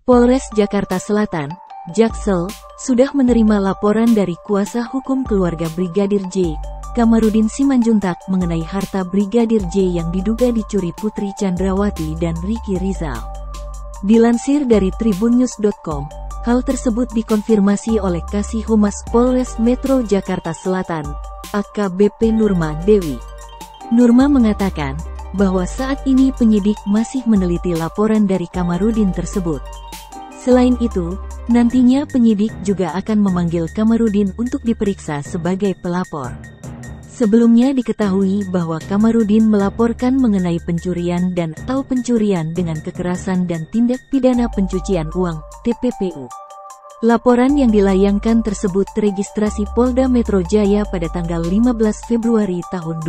Polres Jakarta Selatan, Jaksel, sudah menerima laporan dari kuasa hukum keluarga Brigadir J, Kamarudin Simanjuntak mengenai harta Brigadir J yang diduga dicuri Putri Chandrawati dan Ricky Rizal. Dilansir dari tribunnews.com, hal tersebut dikonfirmasi oleh Kasih Humas Polres Metro Jakarta Selatan, AKBP Nurma Dewi. Nurma mengatakan bahwa saat ini penyidik masih meneliti laporan dari Kamarudin tersebut. Selain itu, nantinya penyidik juga akan memanggil Kamarudin untuk diperiksa sebagai pelapor. Sebelumnya diketahui bahwa Kamarudin melaporkan mengenai pencurian dan/atau pencurian dengan kekerasan dan tindak pidana pencucian uang, TPPU. Laporan yang dilayangkan tersebut teregistrasi Polda Metro Jaya pada tanggal 15 Februari tahun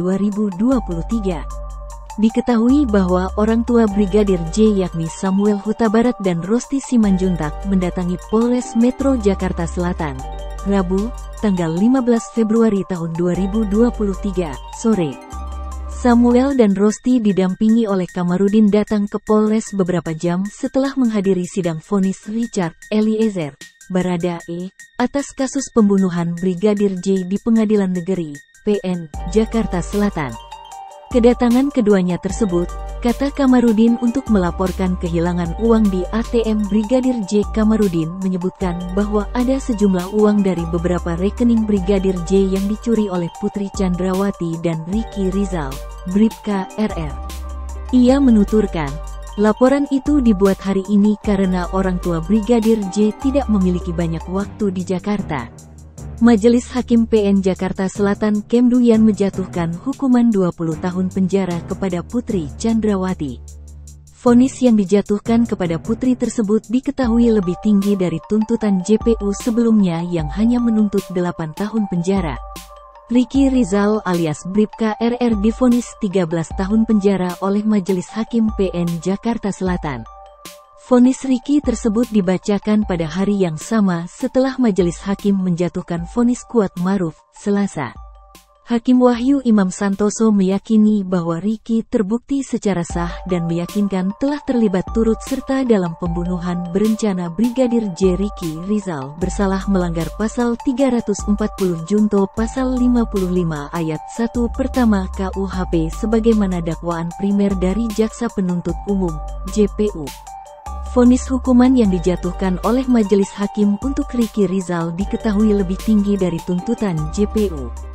2023. Diketahui bahwa orang tua Brigadir J yakni Samuel Huta Barat dan Rosti Simanjuntak mendatangi Polres Metro Jakarta Selatan, Rabu, tanggal 15 Februari tahun 2023, sore. Samuel dan Rosti didampingi oleh Kamarudin datang ke Polres beberapa jam setelah menghadiri sidang vonis Richard Eliezer Baradae atas kasus pembunuhan Brigadir J di Pengadilan Negeri PN Jakarta Selatan. Kedatangan keduanya tersebut, kata Kamarudin, untuk melaporkan kehilangan uang di ATM. Brigadir J. Kamarudin menyebutkan bahwa ada sejumlah uang dari beberapa rekening Brigadir J yang dicuri oleh Putri Chandrawati dan Ricky Rizal, Bribka RR. Ia menuturkan, laporan itu dibuat hari ini karena orang tua Brigadir J tidak memiliki banyak waktu di Jakarta. Majelis Hakim PN Jakarta Selatan Kemduyan menjatuhkan hukuman 20 tahun penjara kepada Putri Chandrawati. Vonis yang dijatuhkan kepada Putri tersebut diketahui lebih tinggi dari tuntutan JPU sebelumnya yang hanya menuntut 8 tahun penjara. Ricky Rizal alias Bribka RR divonis 13 tahun penjara oleh Majelis Hakim PN Jakarta Selatan. Vonis Ricky tersebut dibacakan pada hari yang sama setelah Majelis Hakim menjatuhkan vonis Kuat Maruf, Selasa. Hakim Wahyu Imam Santoso meyakini bahwa Ricky terbukti secara sah dan meyakinkan telah terlibat turut serta dalam pembunuhan berencana Brigadir J. Ricky Rizal bersalah melanggar pasal 340 junto pasal 55 ayat 1 pertama KUHP sebagaimana dakwaan primer dari Jaksa Penuntut Umum, JPU. Vonis hukuman yang dijatuhkan oleh Majelis Hakim untuk Ricky Rizal diketahui lebih tinggi dari tuntutan JPU.